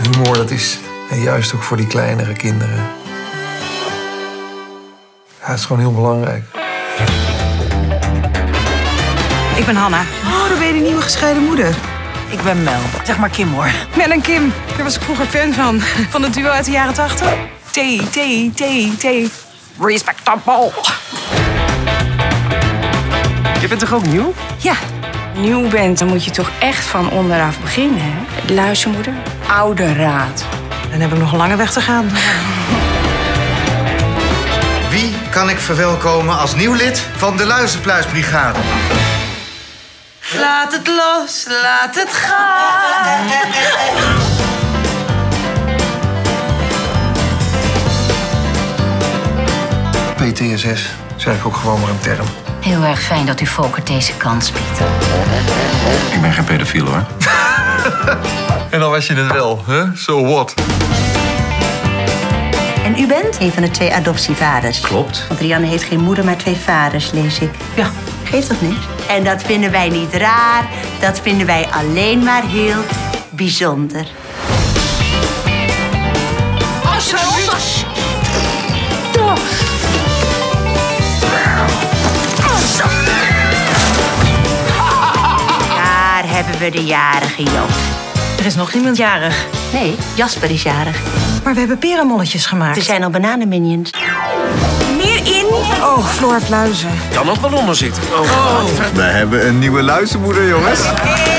Humor, dat is juist ook voor die kleinere kinderen. Ja, het is gewoon heel belangrijk. Ik ben Hanna. Oh, dan ben je die nieuwe gescheiden moeder. Ik ben Mel. Zeg maar Kim, hoor. Mel en Kim. Daar was ik vroeger fan van. Van het duo uit de jaren 80. T. Respectable. Je bent toch ook nieuw? Ja. Nieuw bent, dan moet je toch echt van onderaf beginnen, hè? Luistermoeder, oude raad. Dan heb ik nog een lange weg te gaan. Wie kan ik verwelkomen als nieuw lid van de Luisterpluisbrigade? Laat het los, laat het gaan. PTSS is eigenlijk ook gewoon maar een term. Heel erg fijn dat u Volkert deze kans biedt. Ik ben geen pedofiel, hoor. En dan was je het wel, hè? So what? En u bent een van de 2 adoptievaders. Klopt. Want Rianne heeft geen moeder, maar 2 vaders, lees ik. Ja. Geeft toch niks? En dat vinden wij niet raar. Dat vinden wij alleen maar heel bijzonder. Daar hebben we de jarige Joop. Er is nog iemand jarig. Nee, Jasper is jarig. Maar we hebben perenmolletjes gemaakt. Er zijn al bananenminions. meer in. Oh, Floor heeft luizen. Kan ook wel onder zitten. Wij hebben een nieuwe luizenmoeder, jongens.